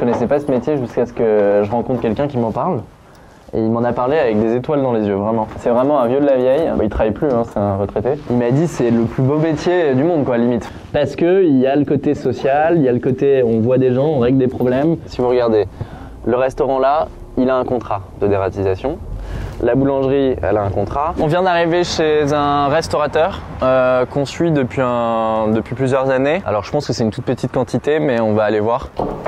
connaissais pas ce métier jusqu'à ce que je rencontre quelqu'un qui m'en parle. Et il m'en a parlé avec des étoiles dans les yeux, vraiment. C'est vraiment un vieux de la vieille. Il travaille plus, hein, c'est un retraité. Il m'a dit c'est le plus beau métier du monde, quoi, limite. Parce que il y a le côté social, il y a le côté on voit des gens, on règle des problèmes. Si vous regardez, le restaurant là, il a un contrat de dératisation. La boulangerie, elle a un contrat. On vient d'arriver chez un restaurateur qu'on suit depuis plusieurs années. Alors je pense que c'est une toute petite quantité, mais on va aller voir.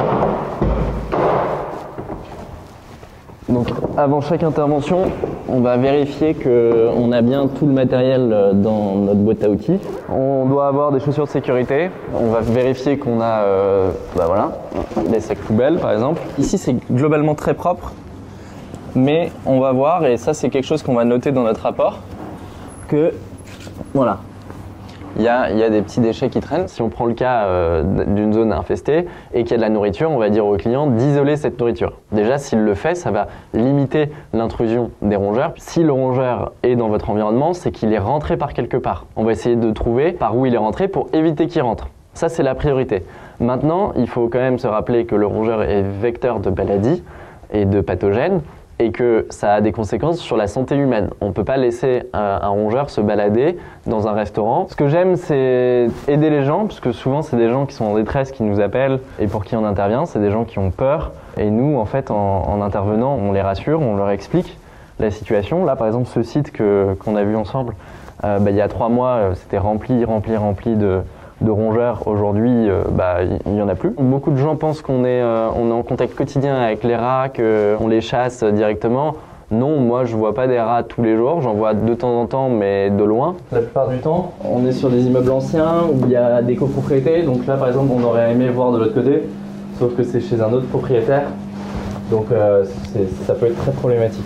Donc avant chaque intervention, on va vérifier qu'on a bien tout le matériel dans notre boîte à outils. On doit avoir des chaussures de sécurité. On va vérifier qu'on a des sacs poubelles par exemple. Ici c'est globalement très propre, mais on va voir, et ça c'est quelque chose qu'on va noter dans notre rapport, que voilà. Il y a des petits déchets qui traînent. Si on prend le cas d'une zone infestée et qu'il y a de la nourriture, on va dire au client d'isoler cette nourriture. Déjà, s'il le fait, ça va limiter l'intrusion des rongeurs. Si le rongeur est dans votre environnement, c'est qu'il est rentré par quelque part. On va essayer de trouver par où il est rentré pour éviter qu'il rentre. Ça, c'est la priorité. Maintenant, il faut quand même se rappeler que le rongeur est vecteur de maladies et de pathogènes, et que ça a des conséquences sur la santé humaine. On ne peut pas laisser un rongeur se balader dans un restaurant. Ce que j'aime, c'est aider les gens, parce que souvent, c'est des gens qui sont en détresse, qui nous appellent, et pour qui on intervient, c'est des gens qui ont peur. Et nous, en fait, en intervenant, on les rassure, on leur explique la situation. Là, par exemple, ce site qu'on a vu ensemble, il y a 3 mois, c'était rempli de rongeurs. Aujourd'hui, il n'y en a plus. Beaucoup de gens pensent qu'on est en contact quotidien avec les rats, qu'on les chasse directement. Non, moi je vois pas des rats tous les jours, j'en vois de temps en temps, mais de loin. La plupart du temps, on est sur des immeubles anciens où il y a des copropriétés. Donc là, par exemple, on aurait aimé voir de l'autre côté, sauf que c'est chez un autre propriétaire. Donc ça peut être très problématique.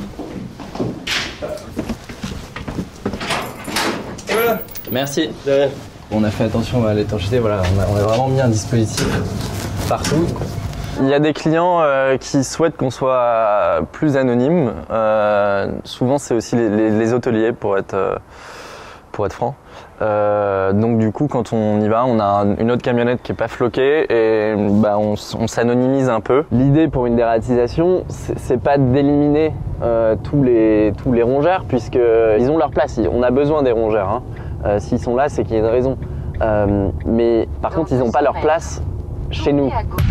Et voilà. Merci. De rien. On a fait attention à l'étanchéité, voilà, on a vraiment mis un dispositif partout. Il y a des clients qui souhaitent qu'on soit plus anonyme. Souvent, c'est aussi les hôteliers, pour être franc. Donc du coup, quand on y va, on a une autre camionnette qui est pas floquée et on s'anonymise un peu. L'idée pour une dératisation, c'est pas d'éliminer tous les rongeurs, puisqu'ils ont leur place. On a besoin des rongeurs, hein. S'ils sont là, c'est qu'il y a une raison. Mais par contre, ils n'ont pas leur place chez nous.